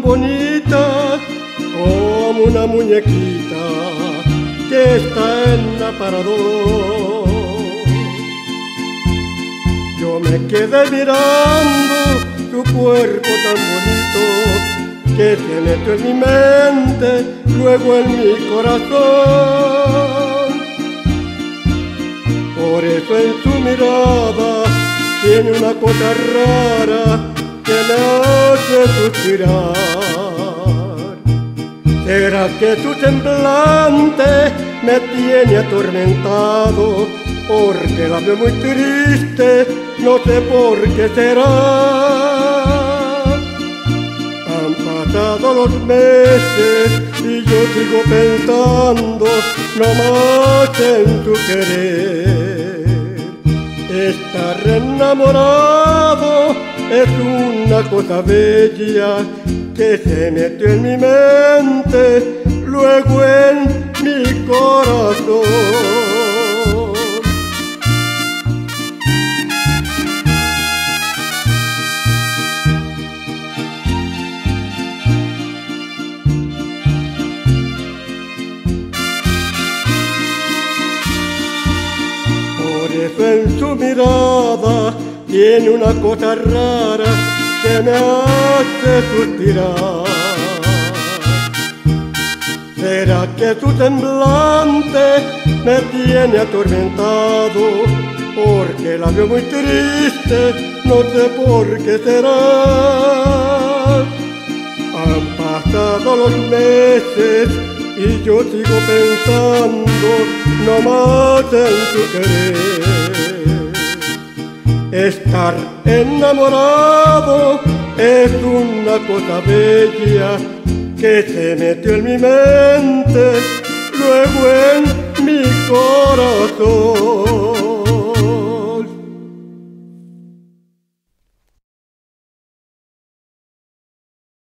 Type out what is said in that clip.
tan bonita como una muñequita que está en aparador. Yo me quedé mirando tu cuerpo tan bonito que se metió en mi mente, luego en mi corazón. Por eso en tu mirada tiene una cosa rara que me hace suspirar. ¿Será que tu semblante me tiene atormentado? Porque la veo muy triste, no sé por qué será. Han pasado los meses y yo sigo pensando nomás en tu querer. Estar enamorado es una cosa bella que se metió en mi mente, luego en mi corazón. En su mirada tiene una cosa rara que me hace suspirar. ¿Será que tu semblante me tiene atormentado? Porque la veo muy triste, no sé por qué será. Han pasado los meses y yo sigo pensando nomás en tu querer. Estar enamorado es una cosa bella que se metió en mi mente, luego en mi corazón.